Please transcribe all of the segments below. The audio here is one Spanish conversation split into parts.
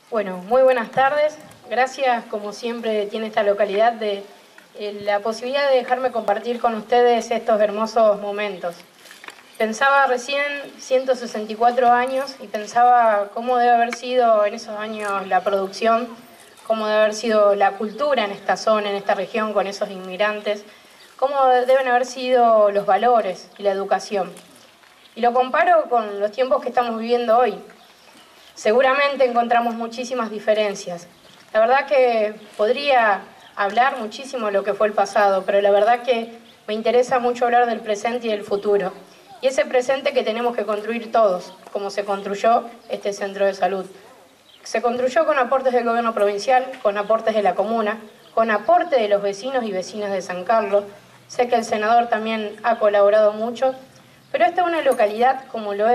Bueno, muy buenas tardes. Gracias, como siempre, tiene esta localidad de la posibilidad de dejarme compartir con ustedes estos hermosos momentos. Pensaba recién 164 años y pensaba cómo debe haber sido en esos años la producción, cómo debe haber sido la cultura en esta zona, en esta región, con esos inmigrantes, cómo deben haber sido los valores y la educación. Y lo comparo con los tiempos que estamos viviendo hoy. Seguramente encontramos muchísimas diferencias. La verdad que podría hablar muchísimo de lo que fue el pasado, pero la verdad que me interesa mucho hablar del presente y del futuro. Y ese presente que tenemos que construir todos, como se construyó este centro de salud. Se construyó con aportes del gobierno provincial, con aportes de la comuna, con aporte de los vecinos y vecinas de San Carlos. Sé que el senador también ha colaborado mucho, pero esta es una localidad como lo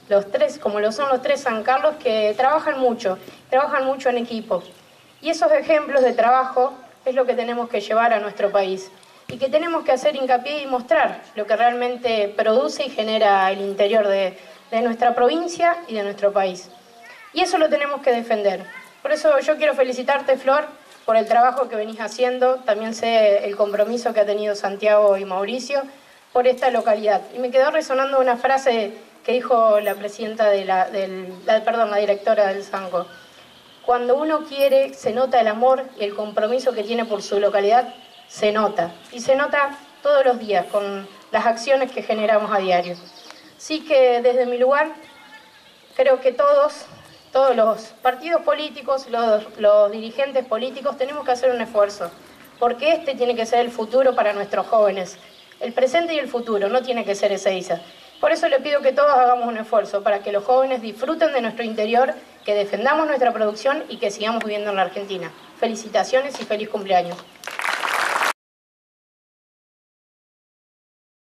son los tres San Carlos, que trabajan mucho en equipo. Y esos ejemplos de trabajo es lo que tenemos que llevar a nuestro país y que tenemos que hacer hincapié y mostrar lo que realmente produce y genera el interior de nuestra provincia y de nuestro país. Y eso lo tenemos que defender. Por eso yo quiero felicitarte, Flor, por el trabajo que venís haciendo. También sé el compromiso que ha tenido Santiago y Mauricio por esta localidad. Y me quedó resonando una frase que dijo la presidenta la directora del Sanco. Cuando uno quiere, se nota el amor y el compromiso que tiene por su localidad, se nota. Y se nota todos los días con las acciones que generamos a diario. Así que desde mi lugar, creo que todos los partidos políticos, los dirigentes políticos, tenemos que hacer un esfuerzo, porque este tiene que ser el futuro para nuestros jóvenes. El presente y el futuro, no tiene que ser Ezeiza. Por eso le pido que todos hagamos un esfuerzo para que los jóvenes disfruten de nuestro interior, que defendamos nuestra producción y que sigamos viviendo en la Argentina. Felicitaciones y feliz cumpleaños.